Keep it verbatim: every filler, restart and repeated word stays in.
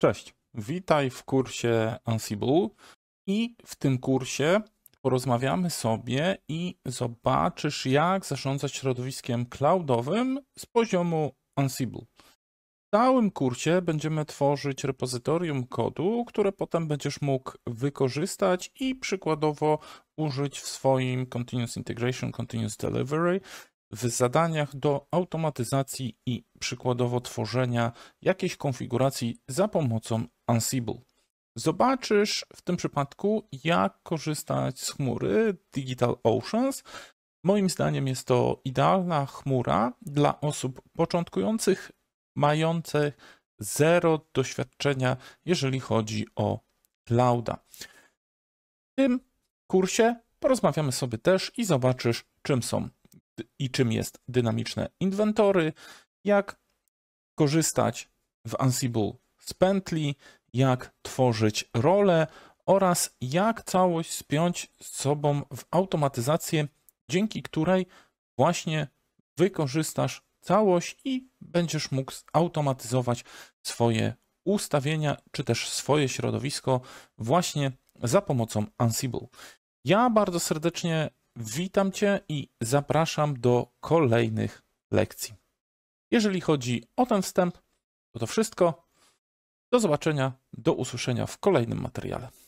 Cześć, witaj w kursie Ansible i w tym kursie porozmawiamy sobie i zobaczysz, jak zarządzać środowiskiem cloudowym z poziomu Ansible. W całym kursie będziemy tworzyć repozytorium kodu, które potem będziesz mógł wykorzystać i przykładowo użyć w swoim Continuous Integration, Continuous Delivery w zadaniach do automatyzacji i przykładowo tworzenia jakiejś konfiguracji za pomocą Ansible. Zobaczysz w tym przypadku, jak korzystać z chmury DigitalOcean. Moim zdaniem jest to idealna chmura dla osób początkujących, mających zero doświadczenia, jeżeli chodzi o clouda. W tym kursie porozmawiamy sobie też i zobaczysz, czym są i czym jest dynamiczne inwentory, jak korzystać w Ansible z pętli, jak tworzyć role oraz jak całość spiąć z sobą w automatyzację, dzięki której właśnie wykorzystasz całość i będziesz mógł zautomatyzować swoje ustawienia czy też swoje środowisko właśnie za pomocą Ansible. Ja bardzo serdecznie witam Cię i zapraszam do kolejnych lekcji. Jeżeli chodzi o ten wstęp, to to wszystko. Do zobaczenia, do usłyszenia w kolejnym materiale.